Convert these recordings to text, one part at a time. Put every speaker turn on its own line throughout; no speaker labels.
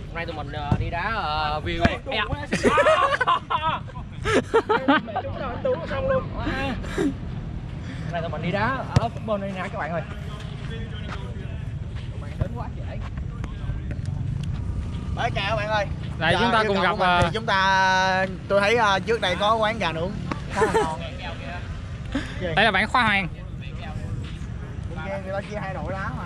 Hôm nay tụi mình đi đá view. Hôm nay tụi mình đi đá ở Football Arena các bạn ơi. Tụi bạn đến quá trễ.
Mới chào các bạn ơi.
Đây chúng ta cùng gặp
chúng ta tôi thấy trước đây có quán gà nướng khá là ngon.
Đây là bản Khoa Hoàng.
Người ta chia hai đội đá mà.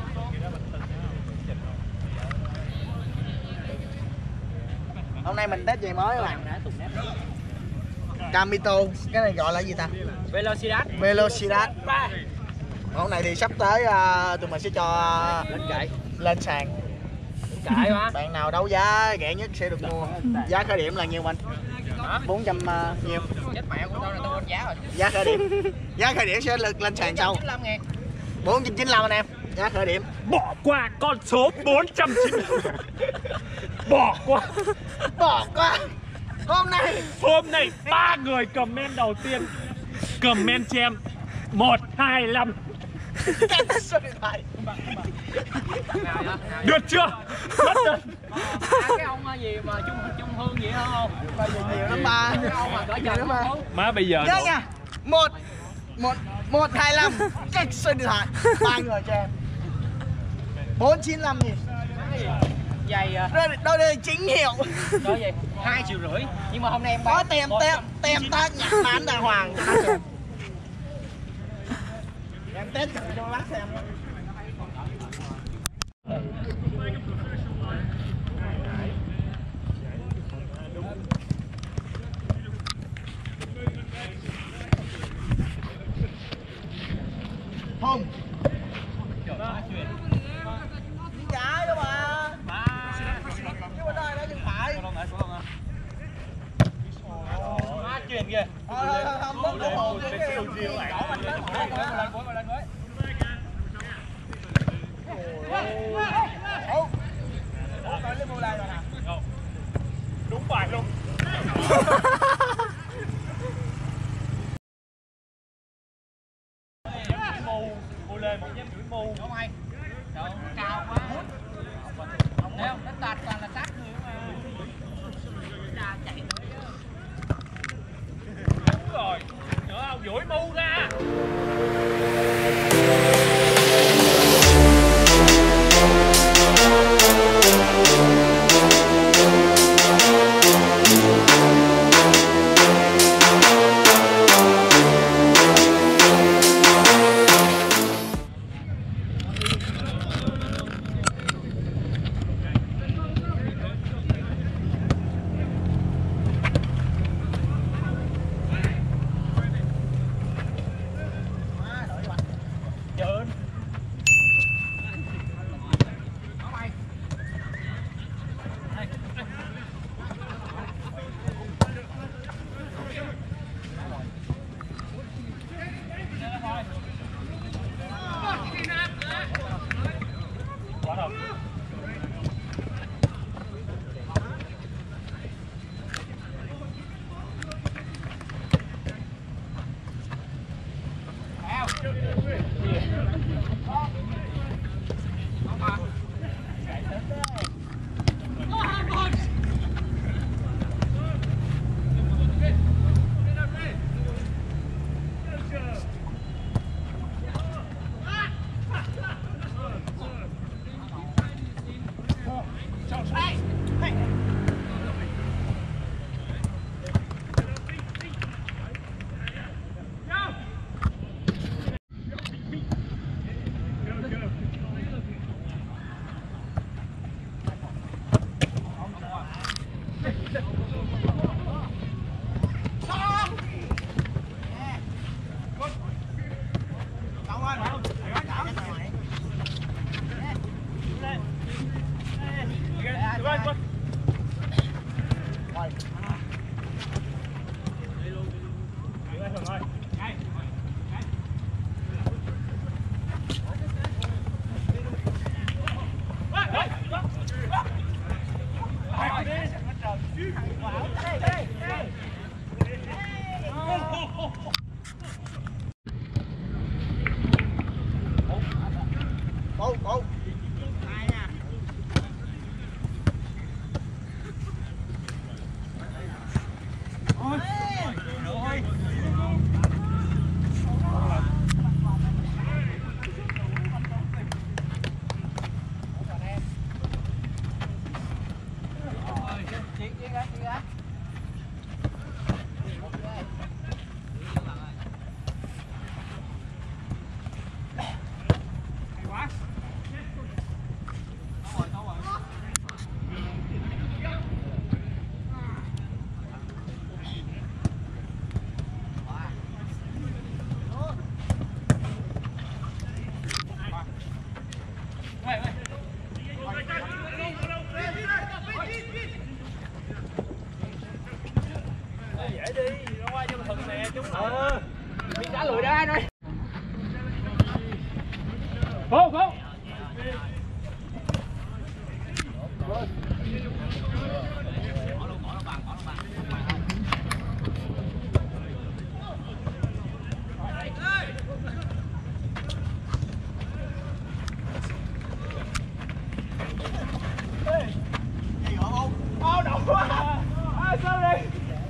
Hôm nay mình test gì mới các bạn? Camito, cái này gọi là gì ta? Velocidad. Hôm nay thì sắp tới tụi mình sẽ cho lên sàn.
Chạy mà.
Bạn nào đấu giá rẻ nhất sẽ được mua. Giá khởi điểm là nhiêu mình? 400 nhiêu?
Chết mẹ của tao là tao quên giá rồi.
Giá khởi điểm. Giá khởi điểm sẽ lên sàn sau. 495 anh em. Giá khởi điểm.
Bỏ qua con số 495. Bỏ qua. Hôm nay 3 người comment đầu tiên comment cho em 125.
Số điện thoại.
Được chưa?
Cái ông gì mà Trung Hương vậy không?
Nhiều lắm ba.
Cái ông mà cỡ chừng không?
Má bây giờ
nhớ nha. 125 cách số điện thoại. 3 người cho em. 495 gì?
Giày
Đâu đây chính hiệu.
đó gì? 2,5 triệu. Nhưng mà hôm nay em
Có
bán
tem tác nhãn bán đàng hoàng. Em test cho bác xem. Không. Đi trái đó mà. Chứ bên đây nó dừng phải.
chuyển kìa.
Không, mất cái hồn kìa.
đúng phải luôn. Mù lên 1,5 mù.
Không hay. Trời cao quá. Thấy không? Nó toàn là sát người mà. Ra chạy nữa chứ.
Đúng rồi. Nữa ông duỗi mu ra.
Mình đã lùi ra rồi.
Vô, vô. Đậu quá. Sorry.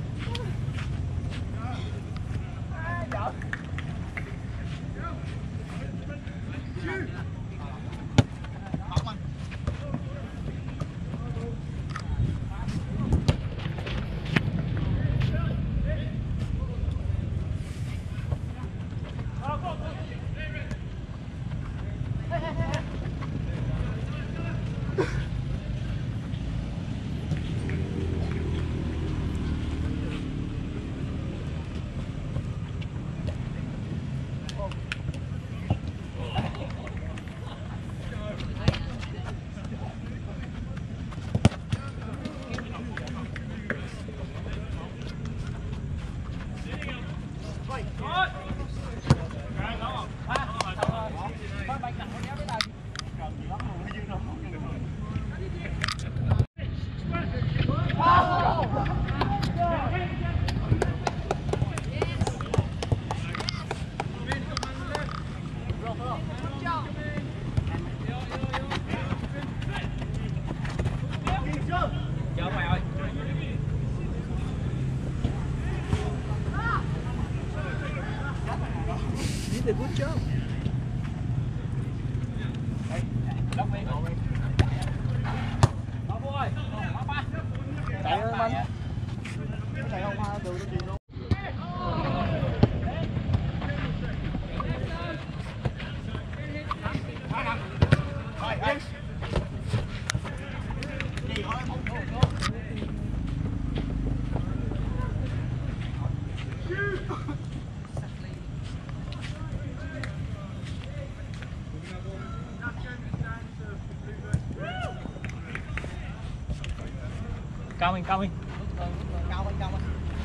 Did a good job. Chạy ơi Minh. Chạy không qua đường cái gì luôn.
Cao mình, cao mình.
Cao anh, cao anh.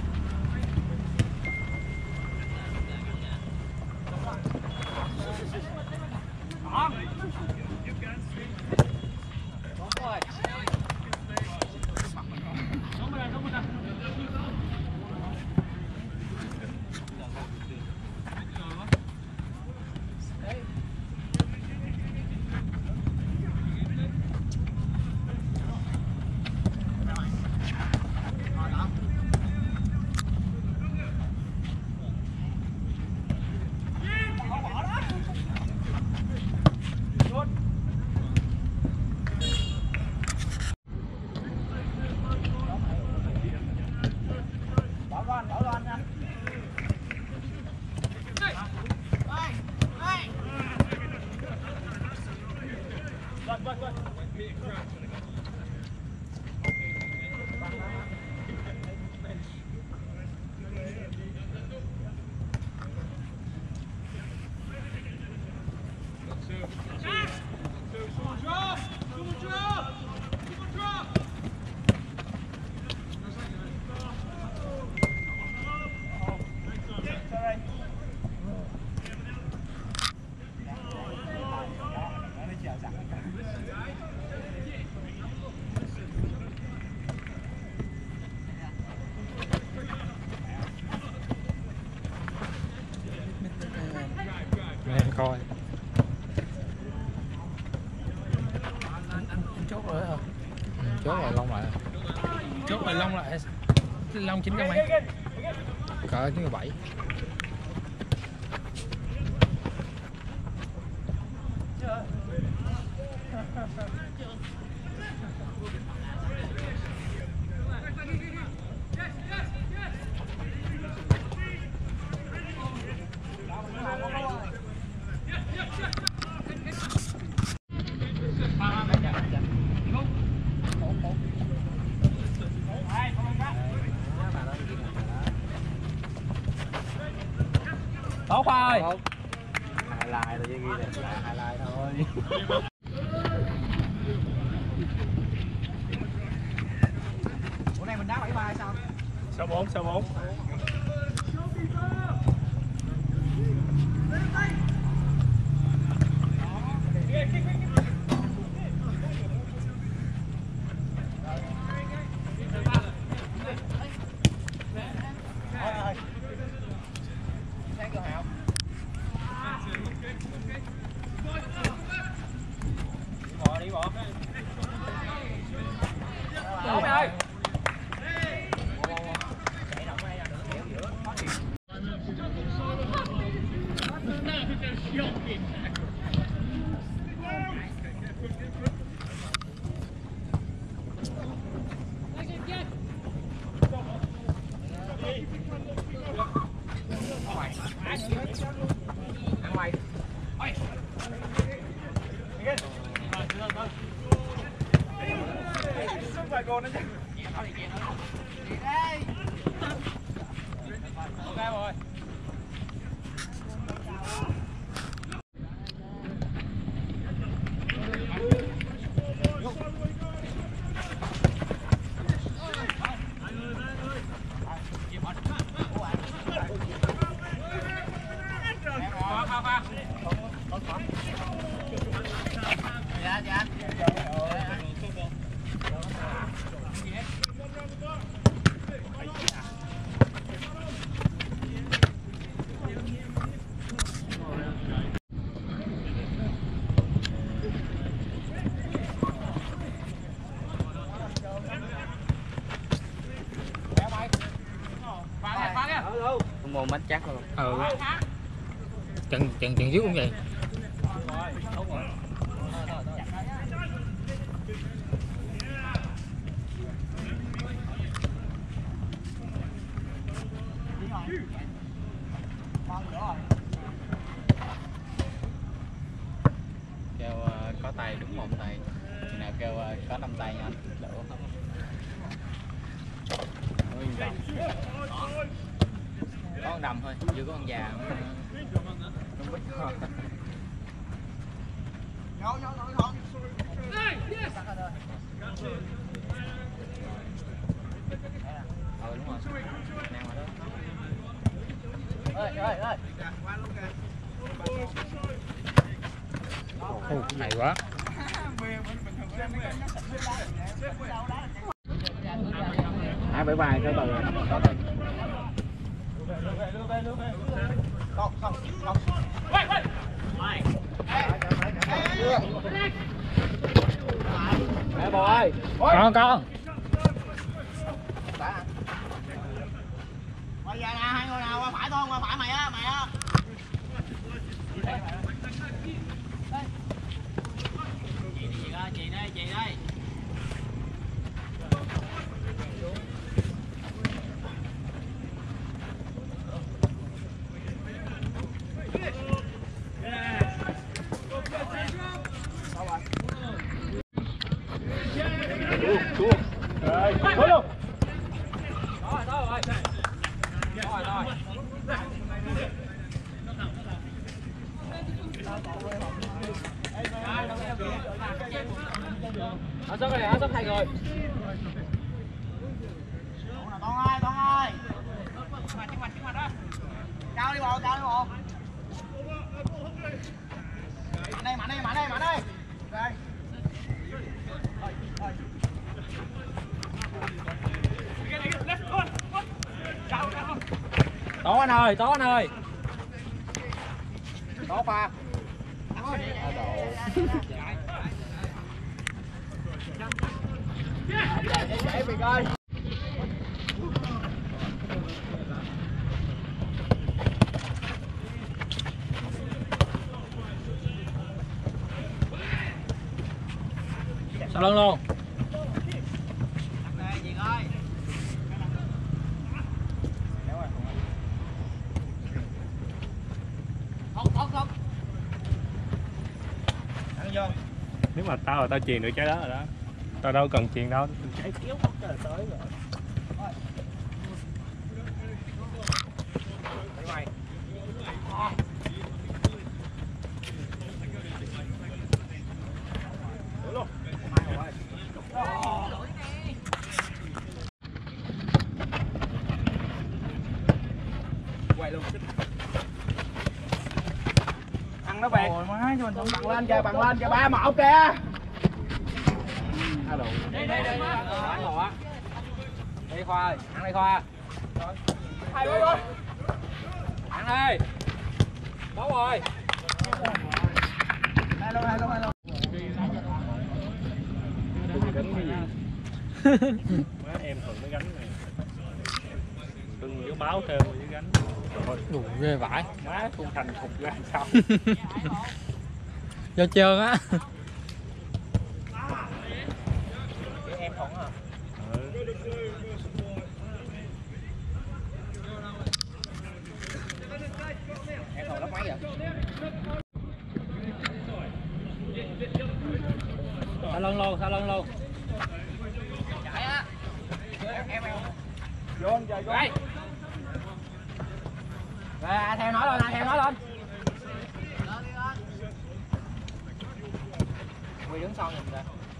Coi.
Chốt rồi hả?
Chốt rồi, lông lại. Chốt rồi, lông lại. Lông 9 mấy. Cỡ 97.
Khoa ơi.
Highlight rồi, ghi là highlight thôi. Bữa nay mình đá 7-3 hay sao?
6-4.
Môn bánh chắc luôn.
Trận trước cũng vậy.
Kêu có tay đúng một tay, thì nào kêu có 5 tay nha anh. Đổ không? Có con đầm thôi, chưa có con già. Không biết thôi. Đúng rồi. Nè mà đó. Ơi.
Hay quá.
Ai bye bye cái từ. Mẹ bò ơi.
Con.
Bây giờ nè, hai người nào qua phải thôi, qua phải mày á.
Chị đây. Áo sóc 2 người.
Con ơi. Trước mặt đó. Cao đi bộ. Mạnh đây. Đây.
Tố anh ơi.
Tố pha. Chạy bị coi.
Sau lưng luôn.
Đây chị ơi. Không. Ăn vô.
Nếu mà tao chuyền được trái đó rồi đó. Tao đâu cần chuyền đâu.
Chạy kéo không trời tới rồi.
quay luôn ăn nó về bằng lên kìa 3-1 kìa. Đây ăn ngộ đi Khoa ơi, ăn đi Khoa. Hai rồi ăn đi bóng rồi. Hello.
Má em thường mới gánh này. Từng với báo thêm với gánh.
Đủ ghê vãi.
Má không thành thục ra sao.
Do trơn á.
Em không hả? Em còn lớp mấy vậy?
Sao lân luôn.
Chạy á. Em.
Vô trời vô.
Đây. Về theo nó lên. Quy đứng sau nhìn kìa.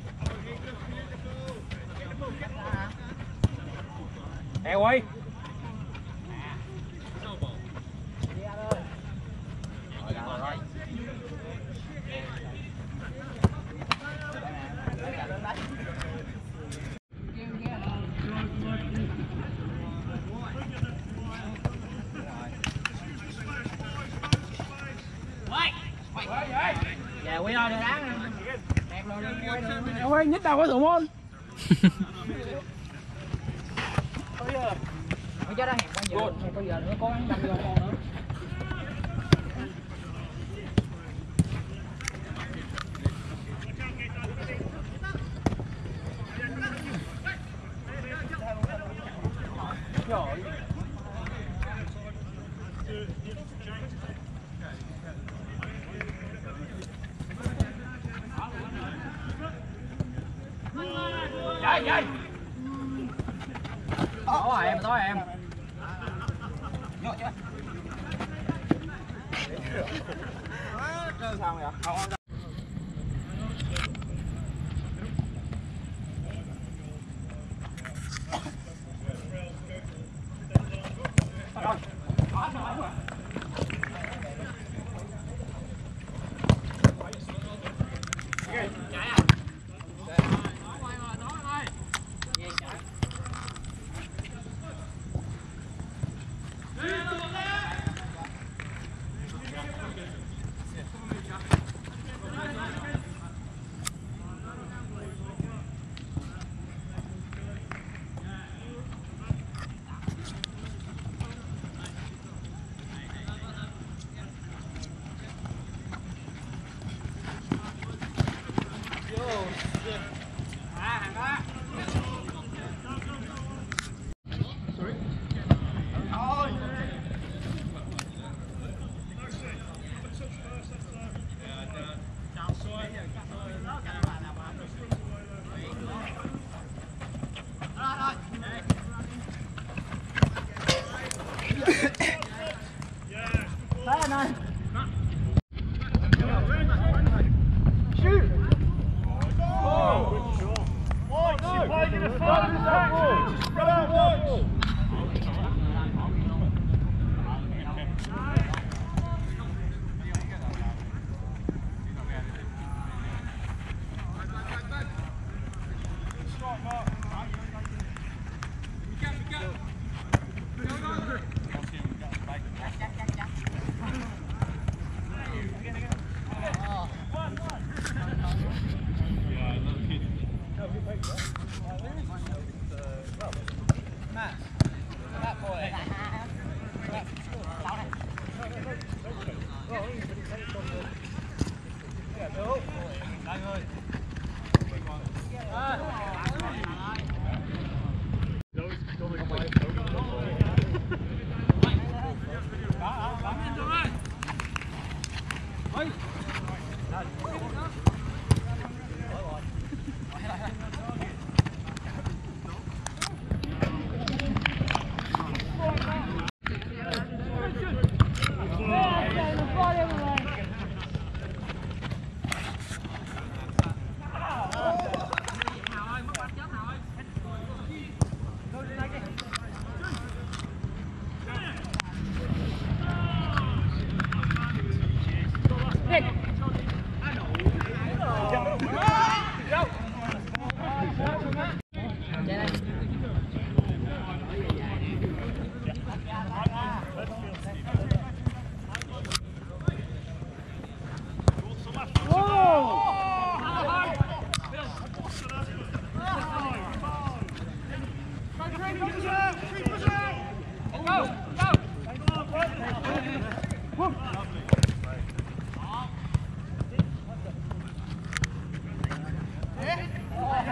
Theo Quy.
Dạ Quy ơi, đưa đá. Đẹp rồi đi.
Ôi, nhích đầu có thủ môn.
Mới chết đó hẹp bao giờ nữa cố gắng đâm vô con nữa. Dậy. Tối em. Vô chưa? Sao vậy? Không.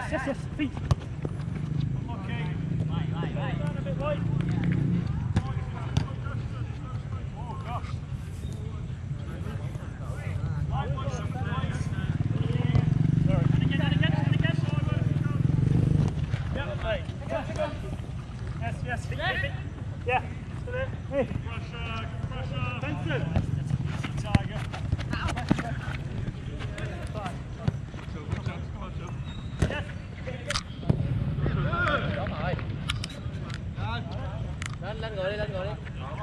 Lên người đi, lên người đi.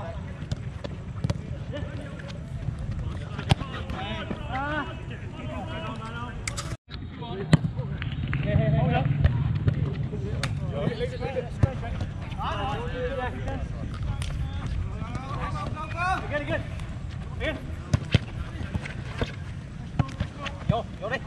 Vô, vô đi.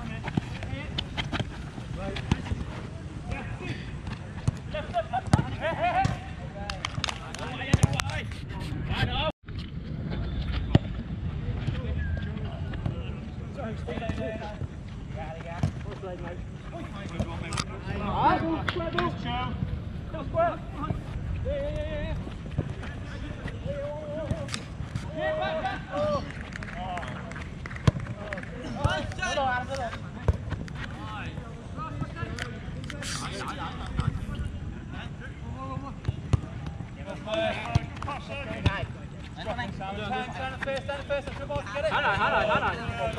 Hết rồi.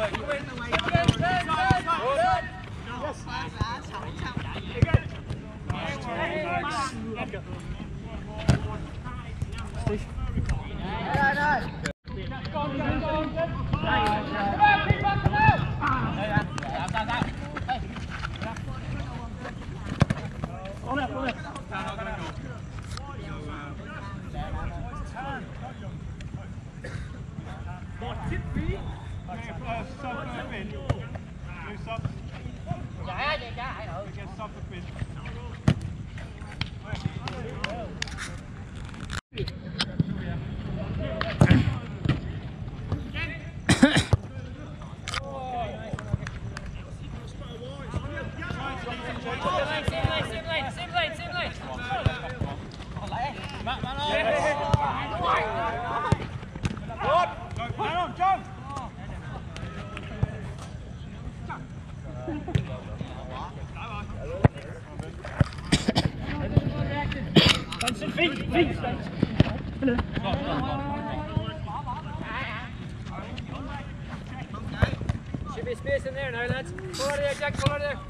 Should be space in there now, lads. Pull out of there, Jack, pull out of there.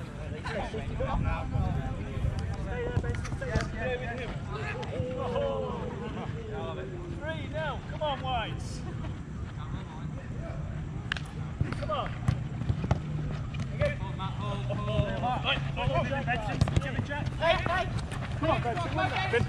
Three now, come on, Whites. Come on. Come on, Ben.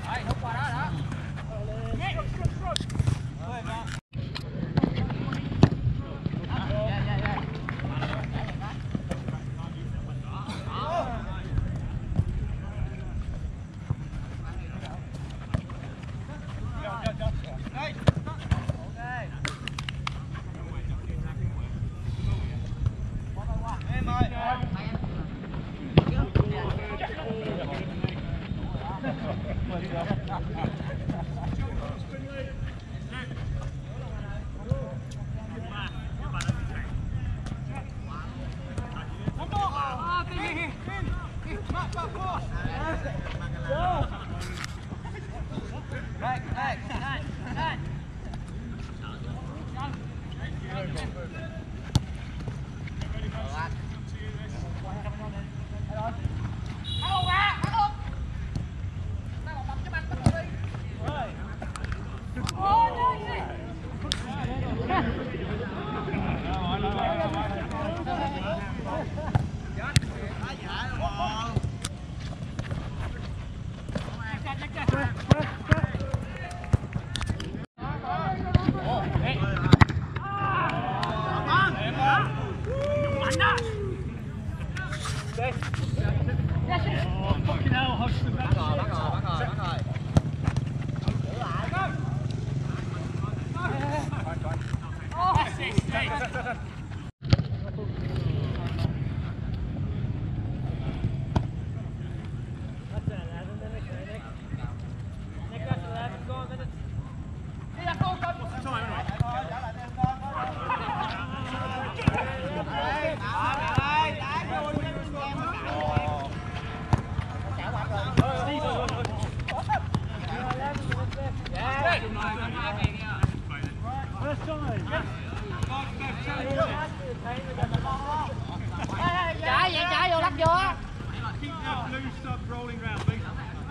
stop rolling round, please.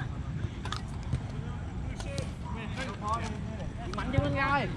Mạnh chân lên rồi.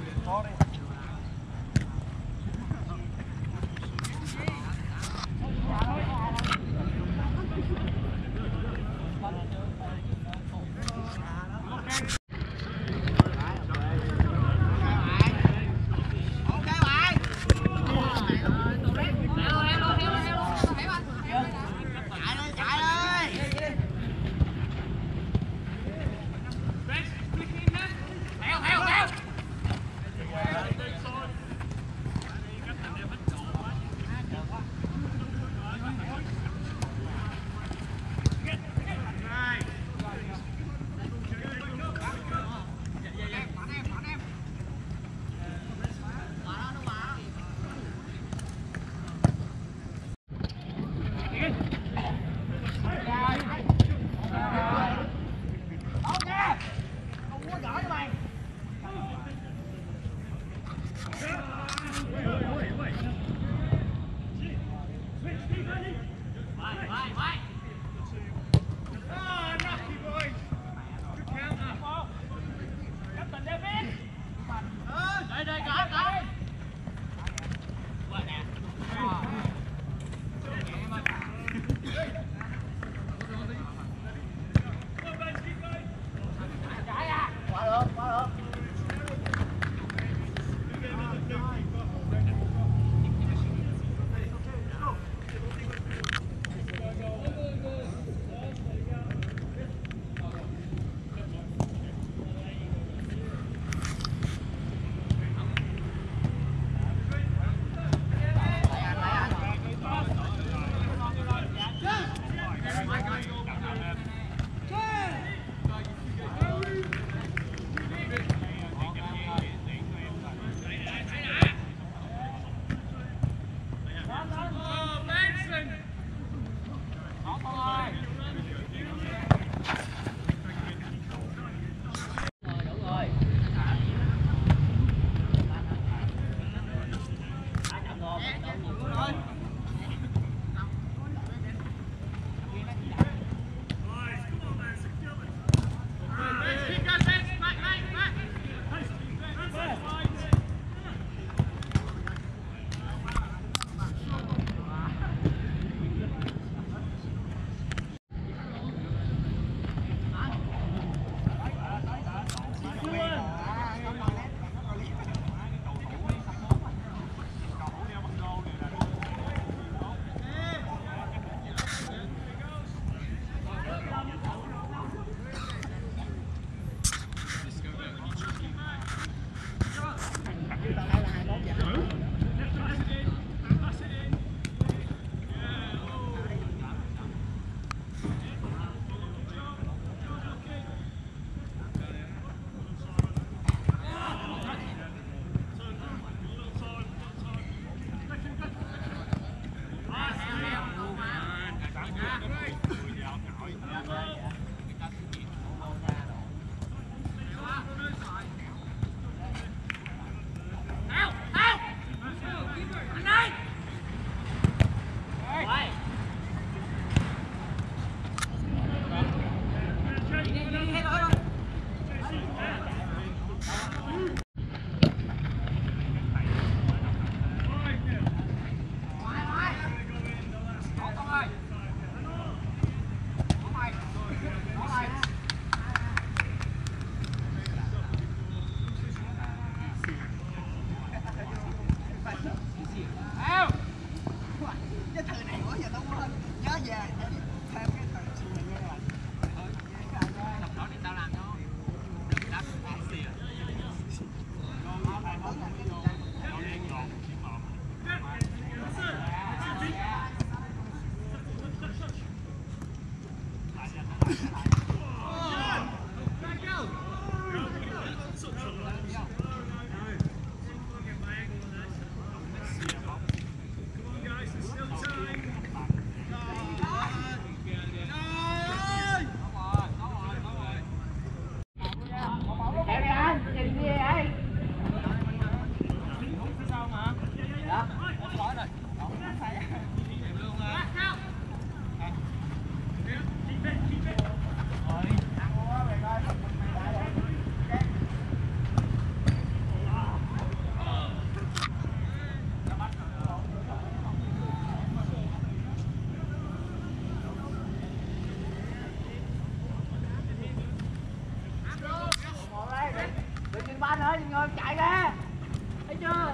Ngồi chạy ra. Thấy chưa?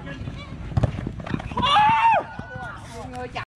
Người chạy.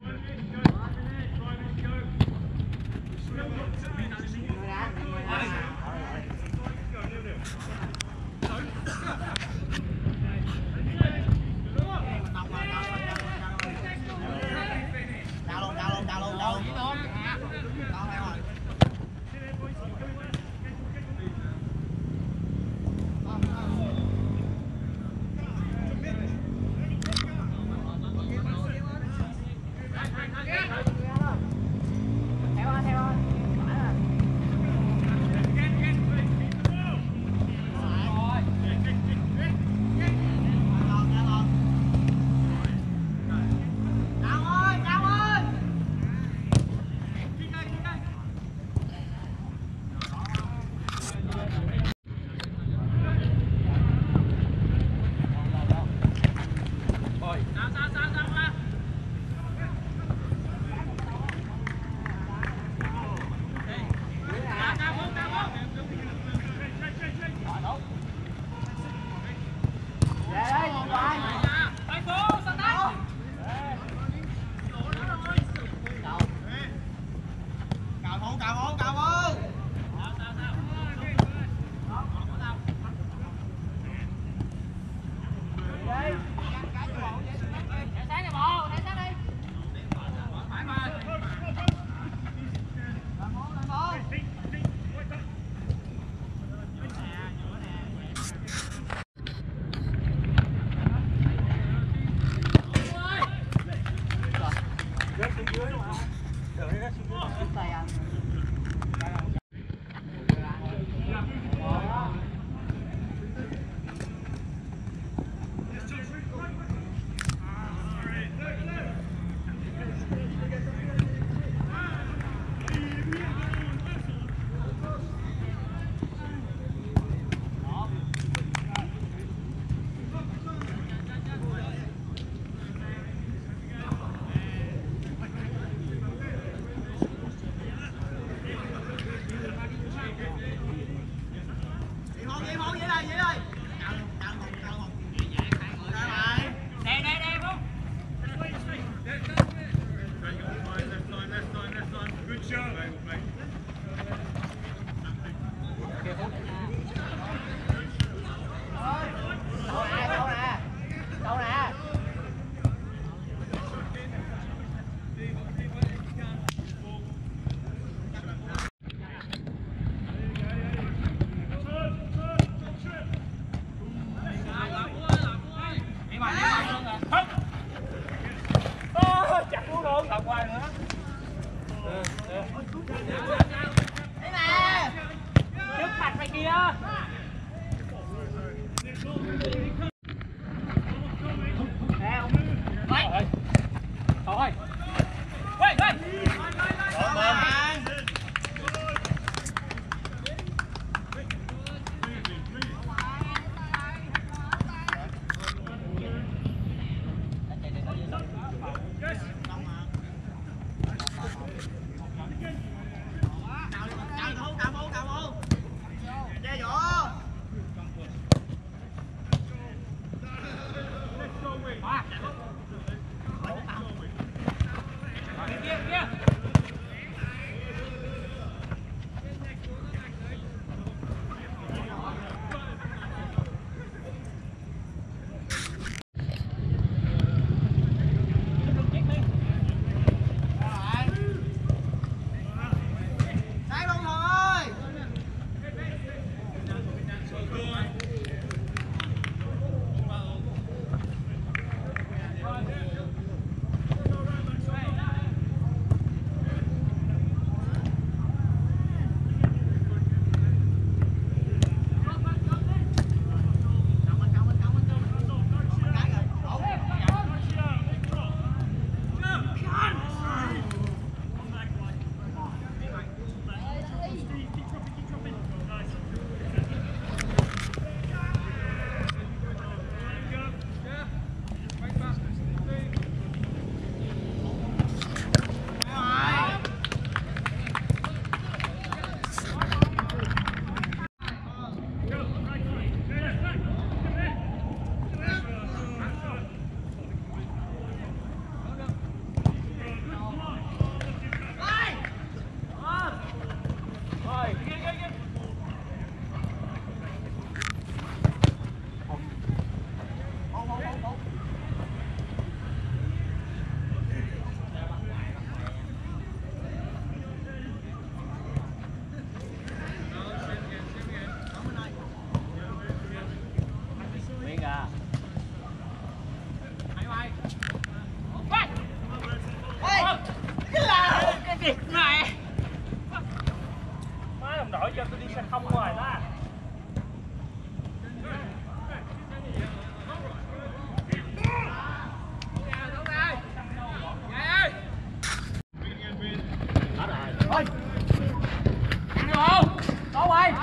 Ăn được không? Tốt rồi.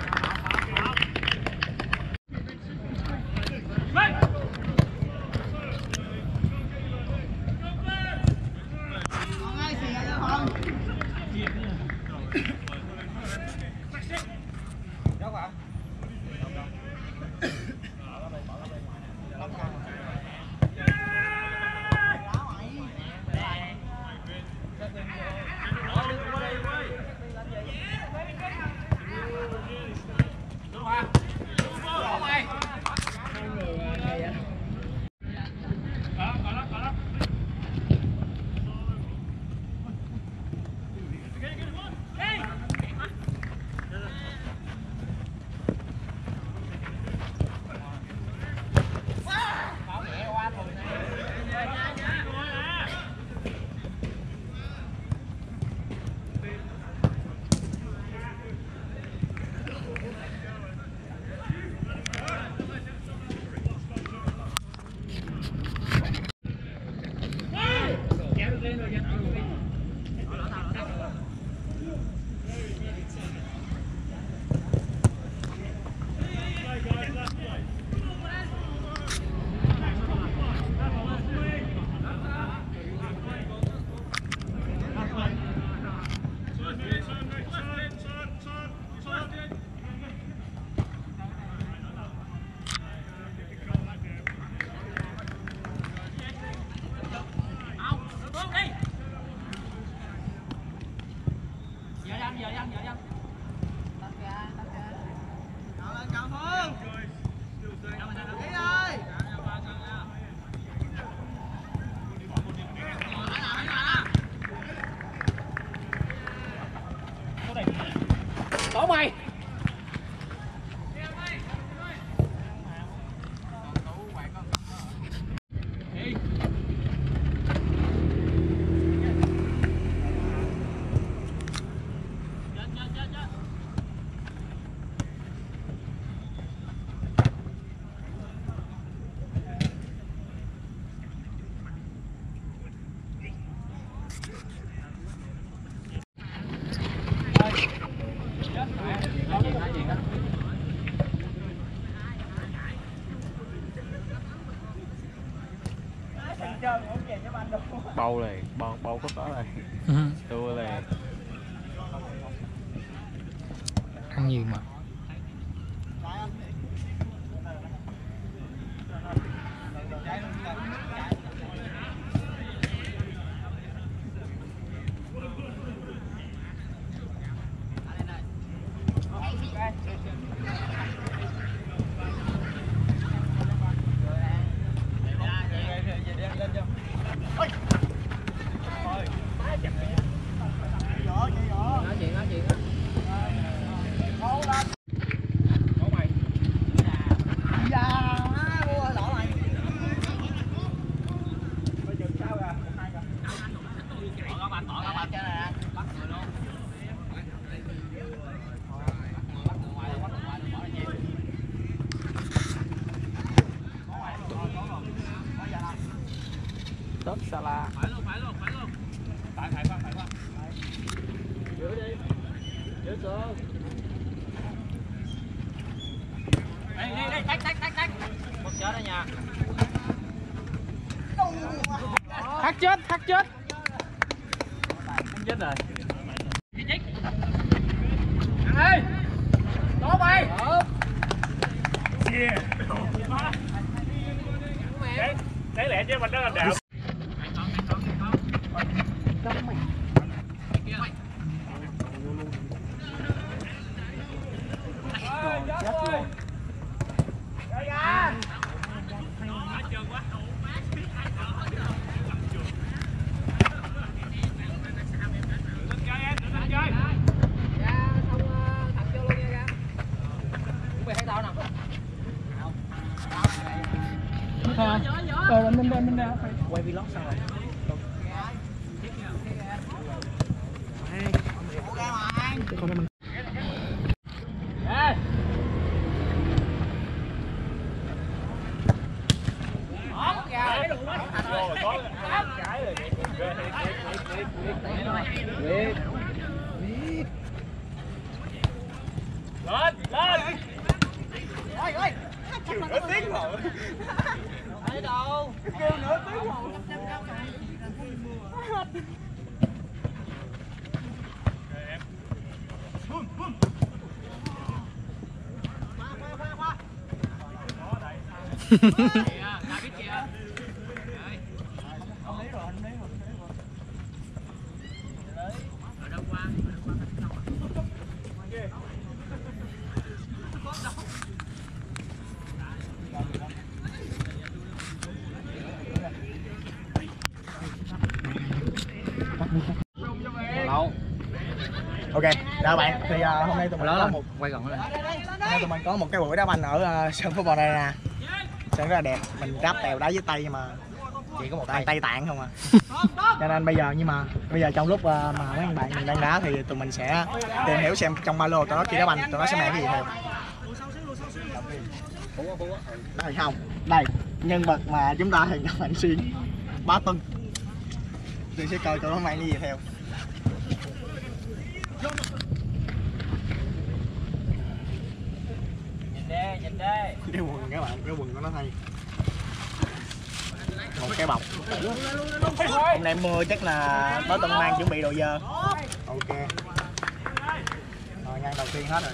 Tốt mày.
Bầu này, bầu có này. Tua này.
Ăn nhiều mà.
Tớp Sala.
Phải luôn. Phải qua. Giữ đi. Giữ xuống. Đây, tách. Một chết đó nha.
Thắt chết.
Không chết rồi. Ăn đi. Tốt mày.
Đấy lẹ chứ mình đó là đạo.
Mình ra
Quay vlog sao rồi? Kêu nửa tiếng rồi. Ở đâu? Kêu nửa tiếng rồi.
Lâu.
Ok, chào bạn. Thì hôm nay tụi mình có một
quay gần lên.
hôm nay tụi mình có một cái buổi đá banh ở sân Football Arena. Sân rất là đẹp, mình đáp tèo đá với tay mà chỉ có một tay tạng không à. Cho nên bây giờ trong lúc mà mấy anh bạn mình đang đá thì tụi mình sẽ tìm hiểu xem trong ba lô tụi nó khi đá banh tụi nó sẽ mang cái gì theo. Đây không, đây nhân vật mà chúng ta hẹn gặp anh xuyên Bá Tuân. Tôi sẽ coi tụi nó mang cái gì theo.
Nhìn đi.
Cái quần các bạn, cái quần của nó hay. Một cái bọc. Hôm nay mưa chắc là Bá Tuân mang chuẩn bị đồ dơ. Ok. Rồi ngăn đầu tiên hết rồi.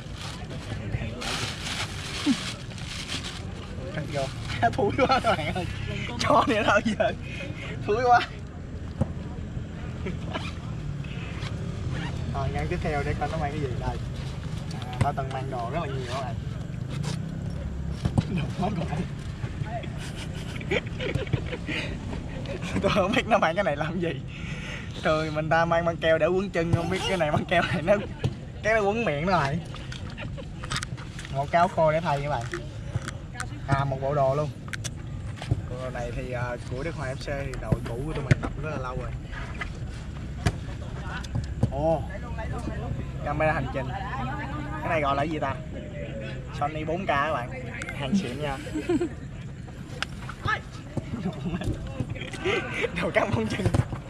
Cắt vô. Thúi quá các bạn ơi. Cho nữa đâu giờ. Thúi quá. Rồi ngăn tiếp theo để coi nó mang cái gì đây. Bá Tuân mang đồ rất là nhiều các bạn. Đồ quá còn. Tôi không biết nó mang cái này làm gì. Thường mình ta mang băng keo để quấn chân, không biết cái này băng keo này nó quấn miệng nó lại. Một cái áo khô để thay các bạn. Một bộ đồ luôn. Bộ đồ này thì của Đức Hòa FC thì đội cũ của tụi mình tập rất là lâu rồi. Ồ, camera hành trình. Cái này gọi là gì ta? Sony 4K các bạn. Hàng xịn nha. Đồ căng bóng chân.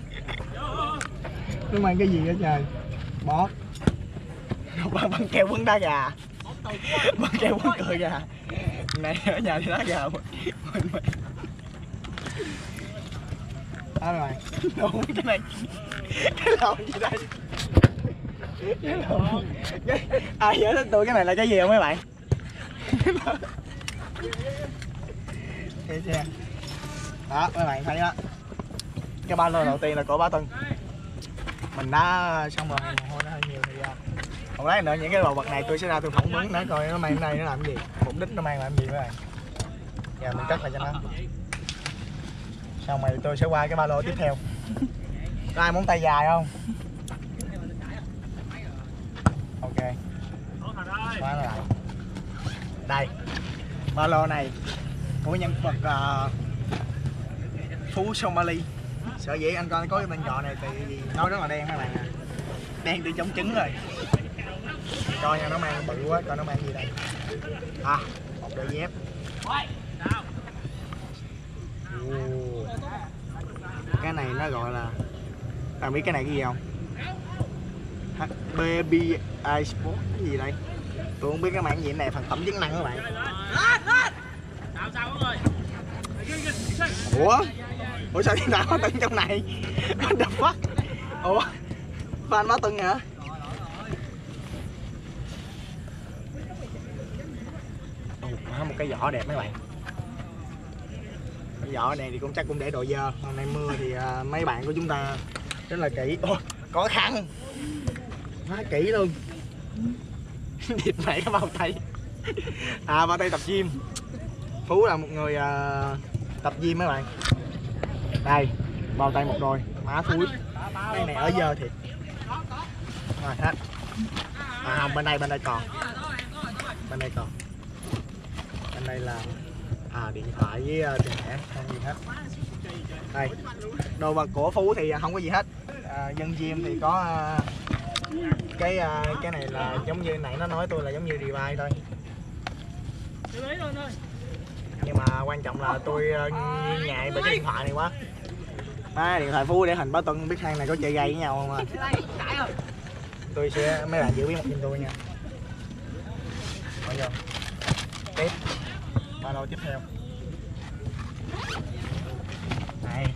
Nó mang cái gì đó trời. Bóp. Băng keo quấn đá gà. Băng keo quấn cười gà. Này ở nhà thì đá gà. Đó rồi. Đồ cái này. Cái lon gì đây? Cái lon. Ai giải thích tôi cái này là cái gì không mấy bạn? Đó mấy bạn thấy đó, cái ba lô đầu tiên là của Bá Tuân. Mình đã xong rồi, mồ hôi nó hơi nhiều thì một lát nữa những cái đồ vật này tôi sẽ ra tôi phỏng vấn nó coi nó mang đây nó làm gì, mục đích nó mang làm gì mấy bạn. Giờ mình cất lại cho nó, xong rồi tôi sẽ qua cái ba lô tiếp theo. Có ai muốn tay dài không? Ok, khóa nó lại. Đây, ba lô này của nhân vật Phú Somali. Sở dĩ anh coi có cái tên gọi này thì nó rất là đen các bạn à. Đen từ chống trứng rồi. Coi nha, nó mang bự quá, coi nó mang gì đây. Một đôi dép. Cái này nó gọi là, bạn biết cái này cái gì không? HBBI Sport cái gì đây? Tôi không biết cái mảng gì này, phần phẩm chức năng các bạn. Ủa sao thiên đạo Bá Tuân trong này? What the fuck? Ủa fan Bá Tuân hả? Một cái giỏ đẹp mấy bạn. Cái giỏ này thì cũng chắc cũng để đồ dơ. Hôm nay mưa thì mấy bạn của chúng ta rất là kỹ. Có khăn quá kỹ luôn. Địt mẹ cái bao tay. Bao tay tập gym. Phú là một người tập gym mấy bạn. Đây, bao tay một đôi, má thúi. Cái này ở dơ thiệt. Rồi hết. Không, bên đây còn. Bên đây còn. Bên đây là điện thoại với tiền thẻ, không gì hết. Đây, đồ vật của Phú thì không có gì hết. Dân gym thì có cái này là giống như nãy nó nói tôi là giống như revive thôi. Nhưng mà quan trọng là tôi ngại bởi cái điện thoại này quá. Điện thoại Phú để hình Bá Tuân, biết hai này có chơi gay với nhau không à. Tôi sẽ, mấy bạn giữ bí mật giùm tôi nha. Tiếp. ba lô tiếp theo. Này.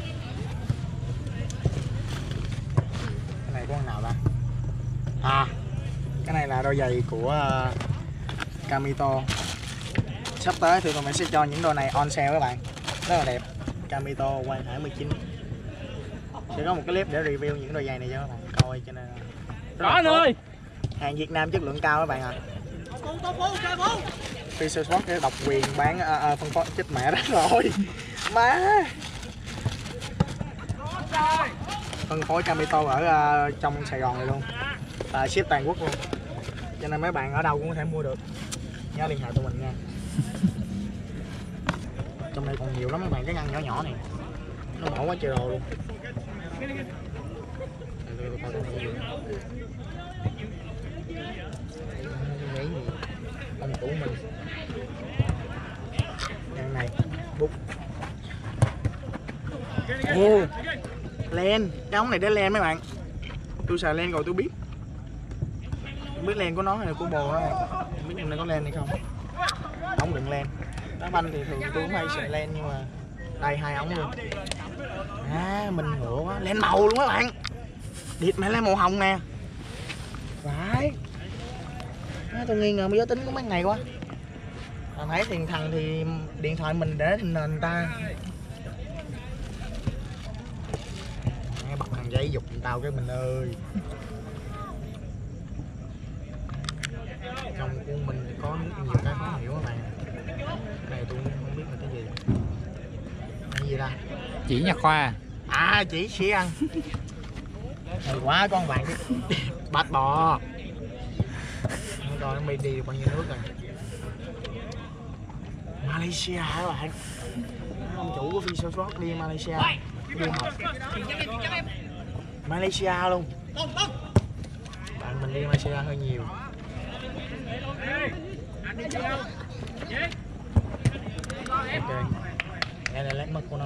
Cái này có con nào ta? À, cái này là đôi giày của Camito. Sắp tới thì tụi mình sẽ cho những đôi này on sale các bạn. Rất là đẹp. Camito Quang Hải 19. Sẽ có một cái clip để review những đôi giày này cho các bạn coi, cho nên
Rõ anh ơi.
hàng Việt Nam chất lượng cao các bạn ạ. Fisher Sport để độc quyền bán phân phối chết mẹ đó rồi. Má. Phân phối Camito ở trong Sài Gòn này luôn. Và ship toàn quốc luôn. Cho nên mấy bạn ở đâu cũng có thể mua được. Nhớ liên hệ tụi mình nha. Trong đây còn nhiều lắm mấy bạn, cái ngăn nhỏ nhỏ này. Nó mẫu quá trời đồ luôn. Ông chủ mình. Ngăn này, bút. Ồ, len, cái ống này để len mấy bạn. Tôi xài len rồi tôi biết. Không biết len của nó hay là của bồ nó, không biết trong này có len hay không. Ống đựng len. Đá banh thì thường tôi cũng hay xài len, nhưng mà đây 2 ống luôn. À, mình ngựa quá, len màu luôn các bạn. Điệt mẹ len màu hồng nè. Phải. Tôi nghi ngờ giới tính của mấy này quá. Thấy tiền thằng thì điện thoại mình để nền ta. Nghe bật thằng giấy dục tao cái mình ơi. Trong của mình thì có rất nhiều cái khó hiểu các bạn. Cái này tôi không biết là cái gì. Cái gì ta?
Chỉ nha khoa.
À, chỉ xí ăn. Hay quá con bạn. Bát bò. Rồi nó mới đi được bao nhiêu nước rồi. Malaysia các bạn. Ông chủ của Fisher Sport đi Malaysia du học. Malaysia luôn. Bạn mình đi Malaysia hơi nhiều. Ok. Đây là lát mất của nó.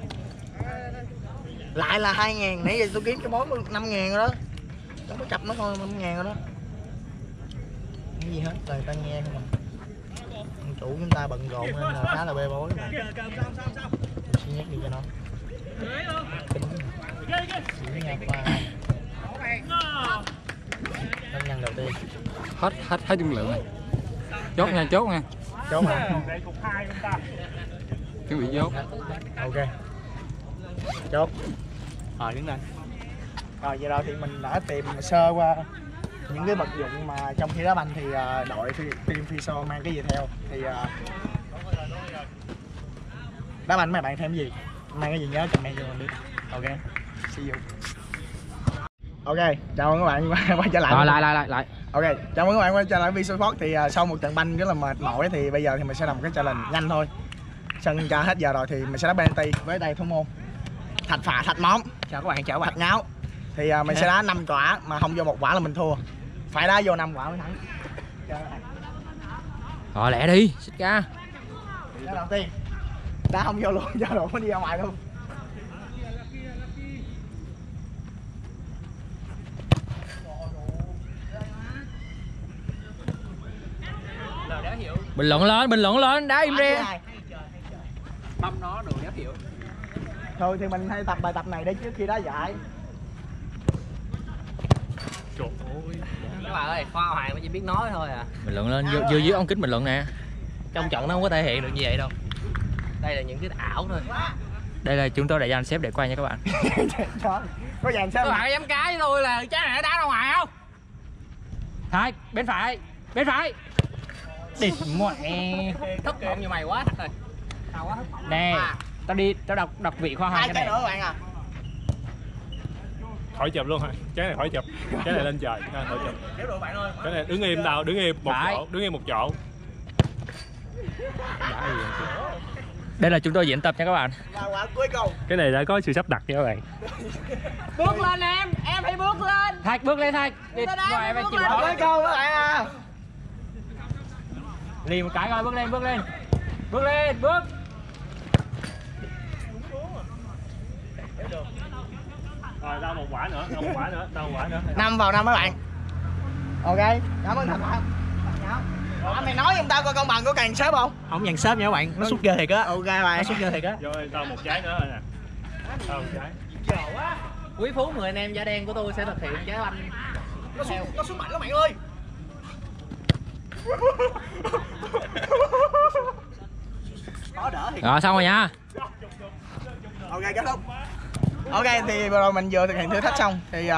Lại là 2.000, nãy giờ tôi kiếm cái món 5.000 rồi đó. Trong cái cặp nó thôi 5.000 rồi đó. Cái gì hết, lời ta nghe không à. Ông chủ chúng ta bận rộn nên là khá là bê bối mà. Xin nhắc đi cho nó. Chỉ nghe qua. Đánh nhân đầu tiên.
Hết dung lượng rồi. Chốt nha, chốt nha.
Chốt hả?
Chuẩn bị chốt.
Ok. Chốt. Rồi đứng lên. Rồi giờ rồi thì mình đã tìm sơ qua những cái vật dụng mà trong khi đá banh thì đội team Fisher mang cái gì theo. Thì đá banh mấy bạn thêm cái gì? Mang cái gì nhớ comment cho mình biết. Ok. See you. Ok, chào mừng các bạn quay trở lại.
Rồi lại.
Ok, chào mừng các bạn quay trở lại Fisher Sport. Thì sau một trận banh rất là mệt mỏi thì bây giờ thì mình sẽ làm cái challenge nhanh thôi. Sân cho hết giờ rồi thì mình sẽ đá penalty với tay thủ môn. Thạch phạ, thạch móng. Chào các bạn, chào các bạn. Thạch nháo. Thì mình sẽ đá 5 quả mà không vô 1 quả là mình thua. Phải đá vô 5 quả mới thắng.
Rồi lẹ đi, xích ra.
Đá đầu tiên. Đá không vô luôn, cho đủ mới đi ra ngoài luôn.
Bình luận lên, đá im ra.
Băm nó đồ đéo hiểu.
Thôi thì mình hay tập bài tập này để trước khi đá giải.
Trời ơi. Các bạn ơi, Khoa Hoàng nó chỉ biết nói thôi à.
Bình luận lên, vô dưới ống kính bình luận nè.
Trong trận nó không có thể hiện được như vậy đâu. Đây là những cái ảo thôi.
Đây là chúng tôi đã dàn xếp để quay nha các bạn.
Có dàn xếp.
Các bạn dám cái với tôi là trái này đá ra ngoài không?
Thôi, bên phải. Địt mẹ.
Thất vọng như mày quá thật rồi. Tao quá thất vọng.
Nè, tao đọc vị Khoa Hoàng
2
cái
cái
này.
nữa các bạn à.
Khỏi chụp luôn hả? Trái này khỏi chụp. Trái này lên trời, khỏi chụp. Cái này đứng im tao, đứng im một chỗ, đứng im một chỗ.
Đây là chúng tôi diễn tập nha các bạn.
Quả cuối cùng.
Cái này đã có sự sắp đặt nha các bạn.
Bước lên em phải bước lên.
Thạch bước lên Thạch. Đi ngoài em chịu
Quả cuối cùng các bạn à.
Liền một cái coi, bước lên. Bước.
Rồi tao một quả nữa, tao một quả nữa.
5 vào 5 các bạn. Ok, cảm ơn Thạch bạn. Anh mày nói giùm tao coi công bằng có càng xếp không?
Không dàn xếp nha các bạn, nó sút ghê thiệt á.
Ok bạn.
Nó sút ghê thiệt á.
Vô tao một trái nữa thôi nè. Tao một trái.
Quý phú người anh em da đen của tôi sẽ thực hiện trái banh.
Nó xuống mạnh lắm bạn ơi. Có đỡ thì.
Rồi xong rồi nha.
Ok kết thúc. Ok thì vừa rồi mình vừa thực hiện thử thách xong thì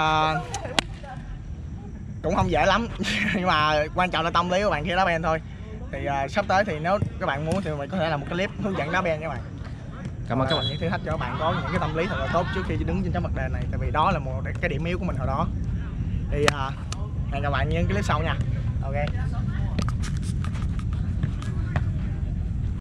cũng không dễ lắm nhưng mà quan trọng là tâm lý của bạn khi đá ben thôi. Thì sắp tới thì nếu các bạn muốn thì mình có thể làm một cái clip hướng dẫn đá ben các bạn.
Cảm ơn các bạn.
Những thử thách cho các bạn có những cái tâm lý thật là tốt trước khi đứng trên cái mặt đề này, tại vì đó là một cái điểm yếu của mình hồi đó. Thì hẹn gặp bạn những clip sau nha. Ok.